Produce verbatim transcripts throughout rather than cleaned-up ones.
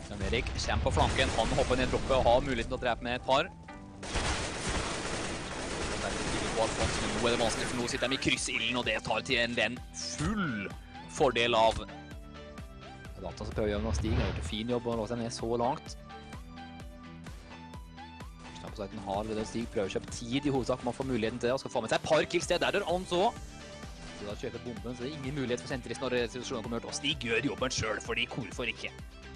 Jan Erik kommer på flanken, han hopper ned droppet og har muligheten til å drepe med et par. Og der ligger på Alfons, men nå er det vanskelig, for nå sitter de i kryssilden, og det tar til en venn full fordel av. Data som prøver å gjøre noe Stig, han har gjort en fin jobb og låst seg ned så langt. Stampeseiten har ved det Stig, prøver å kjøpe tid i hovedsak, man får muligheten til det, og skal få med seg et par kills det, der dør Alonso. Så da kjøper bomben, så det er ingen mulighet for senteristen når situasjonen kommer hørt, og Stig gjør jobben selv, fordi hvorfor ikke?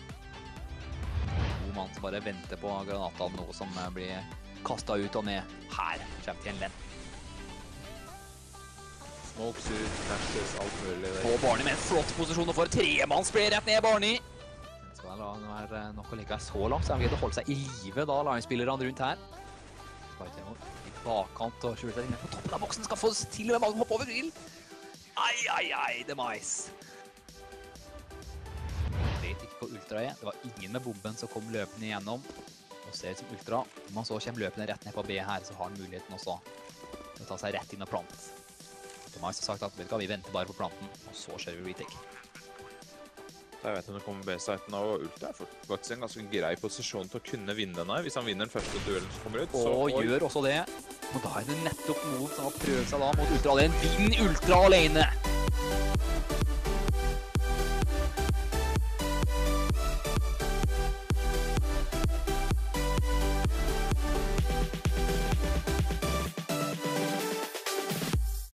God mann som bare venter på granatene, noe som blir kastet ut og ned. Her kommer til en venn. Smokes ut, flashes, alt mulig. Og Barney med en flott posisjon og får tremannsplay rett ned, Barney. Skal la han være nok å ligge her så langt, så han vil holde seg i live da Lions-spillerne rundt her. Skal ikke noe i bakkant og skjule seg inn på toppen av boksen, skal få til med ballen hoppe over grill. Ai, ai, ai, demise. Jeg vet ikke hvor Ultra er. Det var ingen med bomben som kom løpende igjennom. Og ser ut som Ultra. Når man så kommer løpende rett ned på B her, så har han muligheten også til å ta seg rett inn og plant. Demise har sagt at vi venter bare på planten, og så skjer vi retake. Jeg vet om det kommer B-siten, og Ultra er faktisk en ganske grei posisjon til å kunne vinne denne. Hvis han vinner den første duellen som kommer ut, så... Og gjør også det. Og da er det nettopp noen som har prøvd seg da mot Ultra. Det er en vinn Ultra alene.